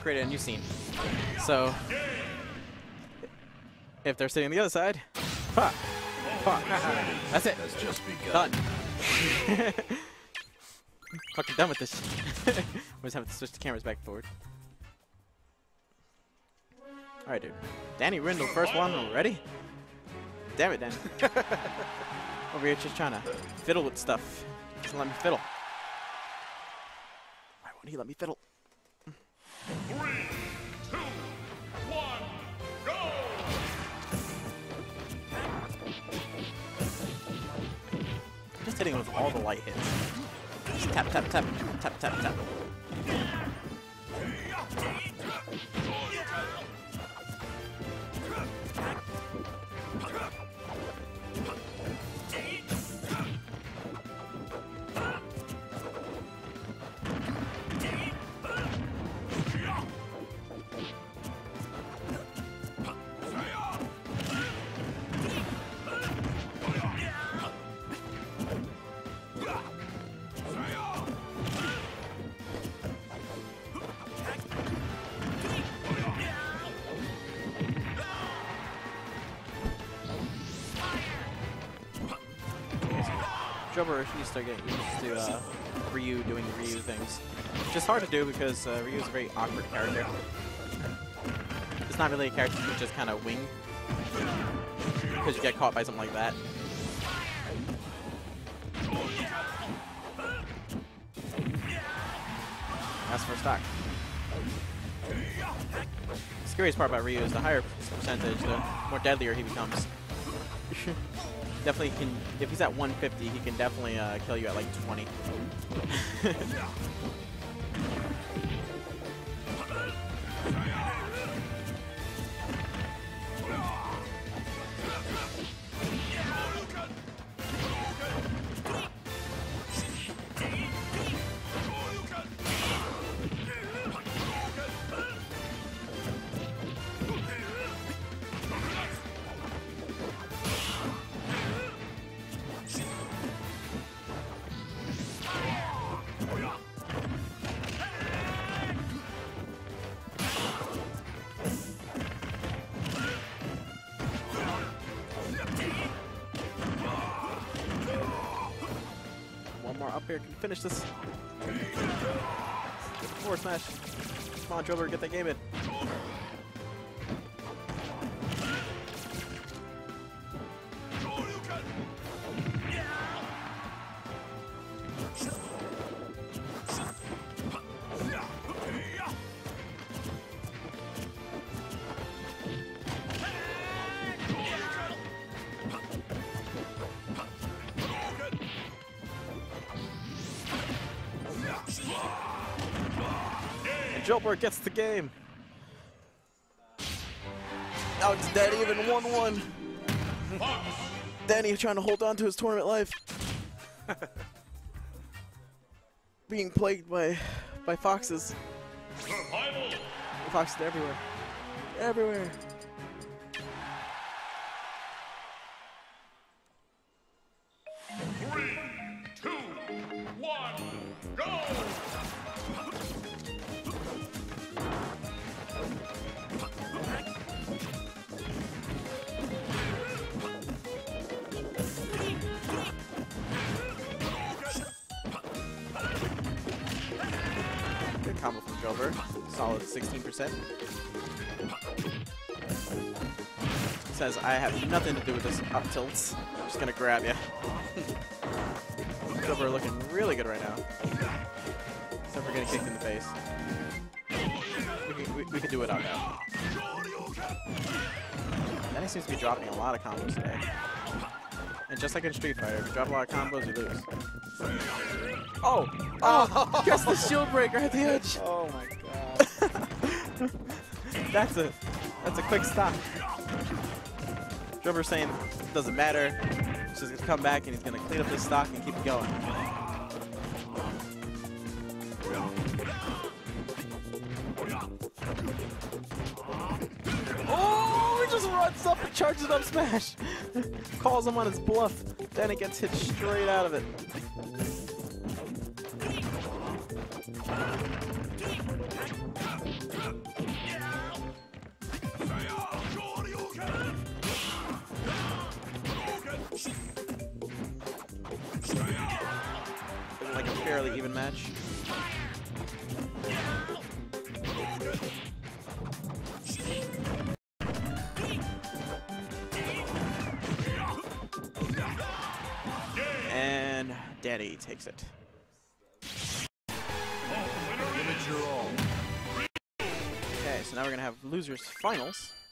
created a new scene. So if they're sitting on the other side, fuck. That's it. Has just begun. Done. Fucking done with this. We just have to switch the cameras back and forward. Alright, dude. Danny Rindle, first one already? Damn it, Danny. Over here just trying to fiddle with stuff. Doesn't let me fiddle. Why won't he let me fiddle? 3, 2, 1, go! Just hitting with all the light hits. Just tap, tap, tap, tap, tap, tap. Drover needs to start getting used to Ryu doing Ryu things. Which is hard to do because Ryu is a very awkward character. It's not really a character you can just kind of wing because you get caught by something like that. That's for stock. The scariest part about Ryu is the higher percentage, the more deadlier he becomes. Definitely can, if he's at 150, he can definitely kill you at like 20. Up here, can finish this. Forward smash. Come on, Drover, get that game in. Joker gets the game. Now it's dead even 1-1. Danny trying to hold on to his tournament life. Being plagued by foxes. Foxes everywhere. Everywhere. Combo from Drover, solid 16%. Says, I have nothing to do with this up tilts. I'm just gonna grab you. Drover looking really good right now. Except for getting kicked in the face. We can do it out now. Danny seems to be dropping a lot of combos today. And just like in Street Fighter, if you drop a lot of combos, you lose. Oh! Oh! Gets the shield breaker at the edge! Oh my god. That's a quick stop. Drover's saying it doesn't matter. He's just gonna come back and he's gonna clean up this stock and keep it going. Oh! He just runs up and charges up smash! Calls him on his bluff. Then it gets hit straight out of it. fairly even match. And Daddy takes it. Okay, so now we're gonna have losers finals.